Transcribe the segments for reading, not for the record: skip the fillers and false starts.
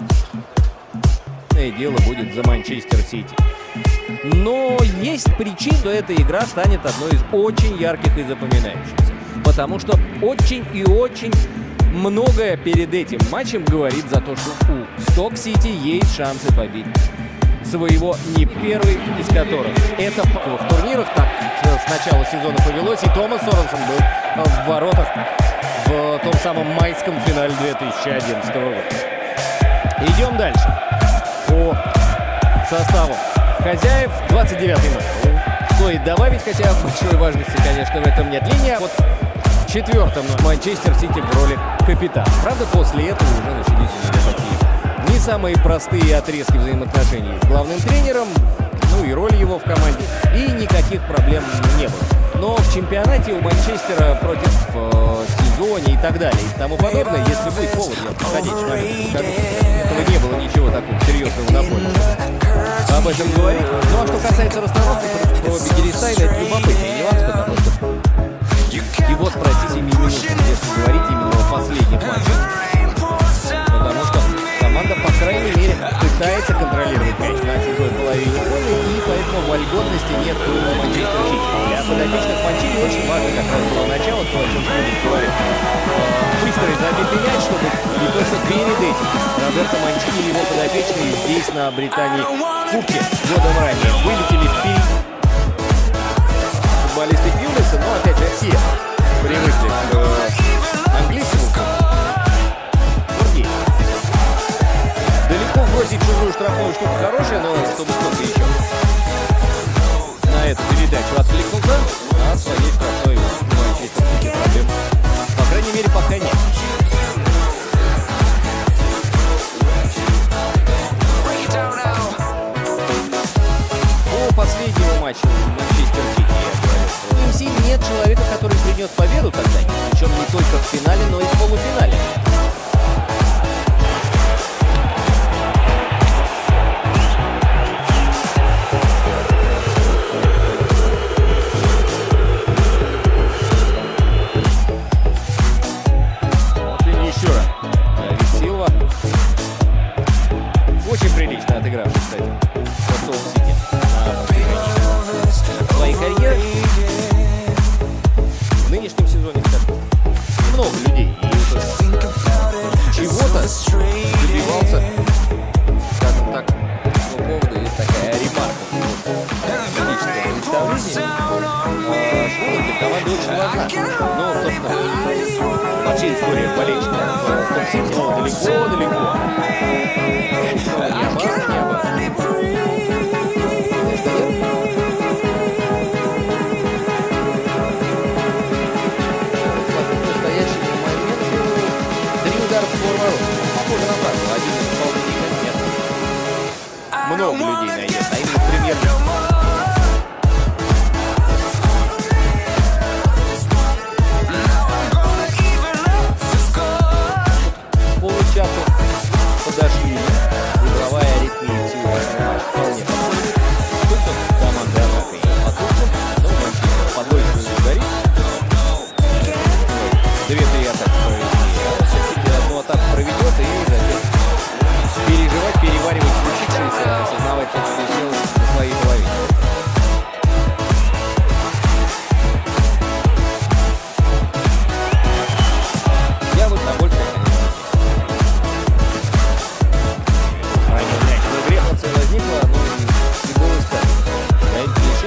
Дело будет за Манчестер Сити. Но есть причина, что эта игра станет одной из очень ярких и запоминающихся. Потому что очень и очень многое перед этим матчем говорит за то, что у Сток-Сити есть шансы побить своего не первый из которых. Это в турнирах так с начала сезона повелось, и Томас Соренсон был в воротах в том самом майском финале 2011 года. Идем дальше. По составу хозяев 29-й номер. Стоит добавить, хотя большой важности, конечно, в этом нет. Линия вот четвертом Манчестер Сити в роли капитана. Правда, после этого уже начались такие не самые простые отрезки взаимоотношений с главным тренером, ну и роль его в команде, и никаких проблем не было. Но в чемпионате у Манчестера против сезоне и так далее и тому подобное, если будет повод, я в подходящий момент скажу, этого не было ничего такого серьезного на поле. Об этом говорить. Ну а что касается расстановки про Бигерестайна, это любопытный нюанс, потому что его спросить 7 минут, если говорить именно о последних матчах. Потому что команда, по крайней мере, пытается контролировать мяч на чужой половине поля, и поэтому вольготности нет у Манчестер Сити. Для подопечных Манчини очень важно как раз было начало, то, о чем Фредик говорил. Быстрый забитый мяч, чтобы не то, что перед этим Роберто Манчини и его подопечные здесь, на Британии, в Кубке годом ранее вылетели вперед футболисты Пьюлиса, но опять же все привыкли к английскому клубу. Вот есть. Далеко бросить чужую штрафную штуку хорошая, но чтобы кто-то еще на эту передачу откликнулся, а своей штрафной Манчестер Сити проблем, по крайней мере, пока нет. По последнему матчу Манчестер Сити я говорю. В МС нет человека, который принес победу тогда, причем не только в финале, но и в полуфинале. Очень прилично отыгравший, кстати, со Стоун-Сити на своей карьере. В нынешнем сезоне, кстати, много людей и чего-то добивался, скажем так, по поводу есть такая ремарка. Физическое представление Швуна для команды очень важна. Но, собственно, вообще история болельщика в Стоун-Сити далеко-далеко. Не опасно, не опасно. В настоящий момент 3 удара в ворот. Похоже на правду. Один из исполнителей нет. Много людей найдется, а именно в премьер-лиге. Получасу подошли. Игровая арифметика. Вполне подходит. Сколько команда атака и потоков. Но Манчестер подводит не горит. 2-3 атаки провести. Одну атаку проведет и затем переживать, переваривать случившееся, осознавать собственную смелость на своей половине. Я вот на большее, конечно. Ранее мяч в игре возникла, но не было сказано. Гаэль Клиши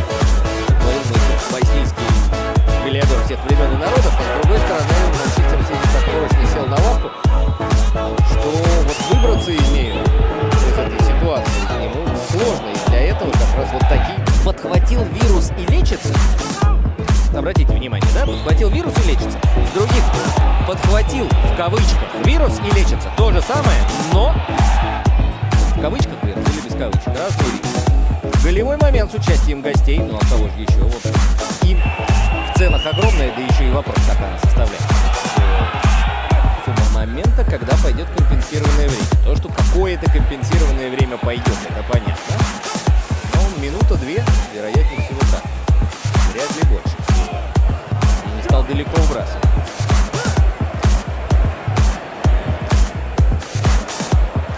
и боснийский глядор всех времен и народов, а с другой стороны Манчестер Сити так прочно сел на лавку, что вот выбраться из нее, из этой ситуации, ему сложно, и для этого как раз вот такие. Подхватил вирус и лечится. Обратите внимание, да? Подхватил вирус и лечится. Из других подхватил в кавычках вирус и лечится. То же самое, но в кавычках вирус или без кавычек. Разные вещи. Голевой момент с участием гостей, ну а кого же еще, в общем. И в ценах огромная, да еще и вопрос, как она составляется. Сумма момента, когда пойдет компенсированное время. То, что какое-то компенсированное время пойдет, это понятно. Но минута-две, вероятнее всего так. Вряд ли больше. И не стал далеко выбрасывать.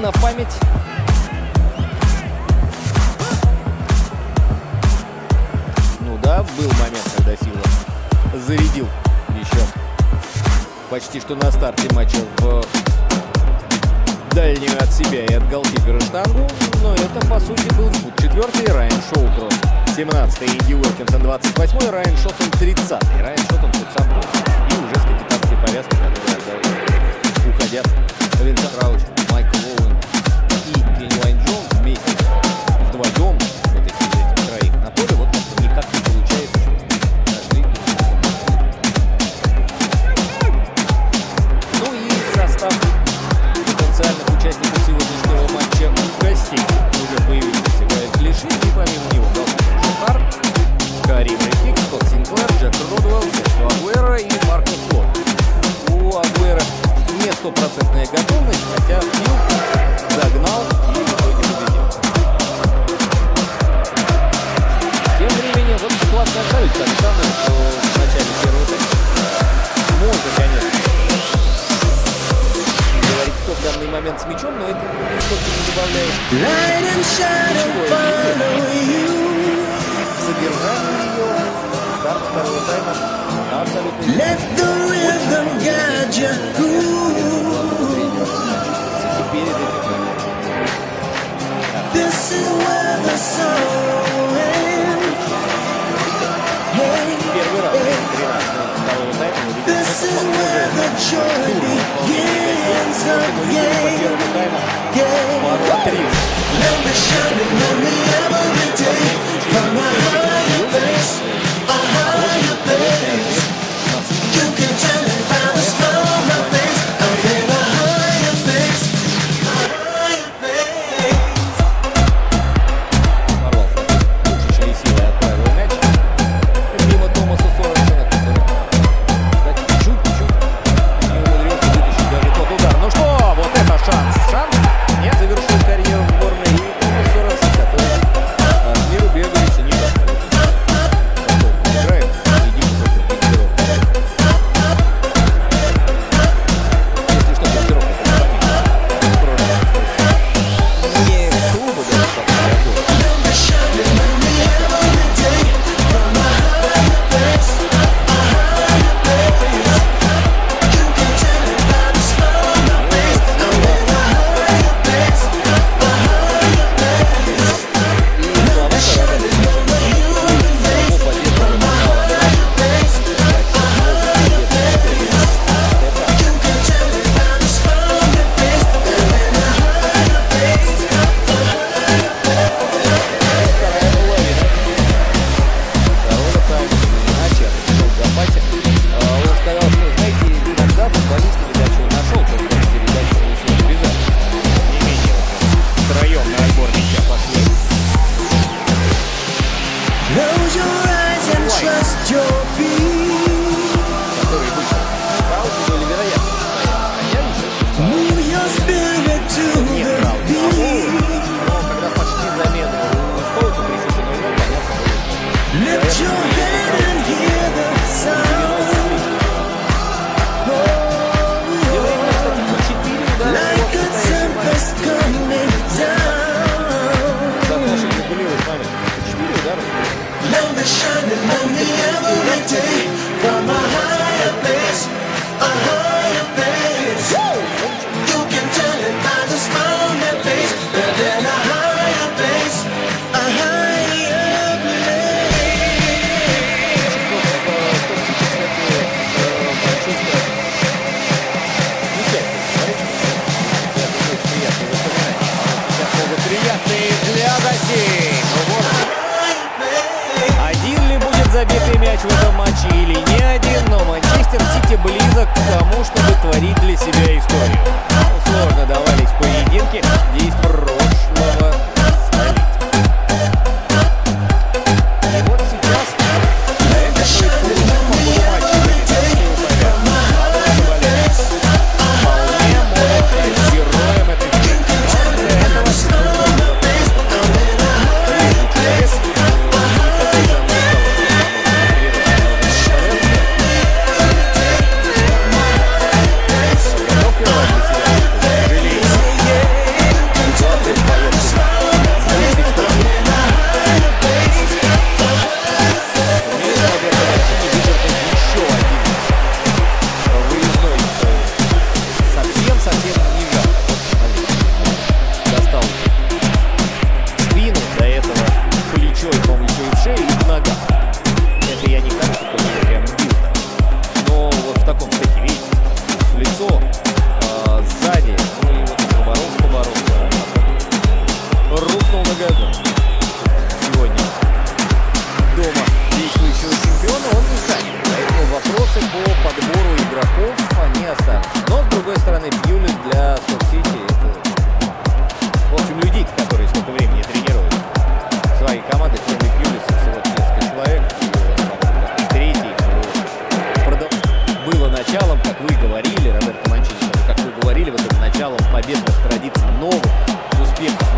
на память. Ну да, был момент, когда Сила зарядил еще почти что на старте матча в дальнюю от себя и от голкипера штангу. Но это, по сути, был 4-й, Райан Шоукросс 17-й, Энди Уилкинсон 28-й, Райан Шоттон 30-й. Райан Шоттон тут сам был. И уже с капитанской повязкой, которые уходят Винсент Крауч, Майкл Оуэн и Кенни Лайн Джонс вместе вдвоем вот этих троих на поле. Вот как-то никак не получается, что нашли. Ну и состав потенциальных участников сегодняшнего матча у гостей уже появился. Играет Клиши, и помимо него Джохар, Карим Рикик, Скотт Синклер, Джек Родвелл, Серхио Агуэро и Маркус Лот. У Агуэро не стопроцентная готовность, хотя Фил догнал и в итоге победил. Тем временем вот ситуация абсолютно та же самая, что в начале первого тайма. Можно, конечно, говорить, кто в данный момент с мячом, но это нисколько не добавляет ничего. Содержание ее, старт второго тайма абсолютно не первый раз 13 второго тайма мы видим, что по первому тайму пару отрыв. Забитый мяч в этом матче или не один, но Манчестер Сити близок к тому, чтобы творить для себя историю. Сложно давались поединки, где из прошлого столетия. И вот сейчас это происходит по ходу матча. Вполне может стать героем этой встречи. Но для этого вы говорили, Роберто Манчини, как вы говорили, вот это начало победных традиций, новых успехов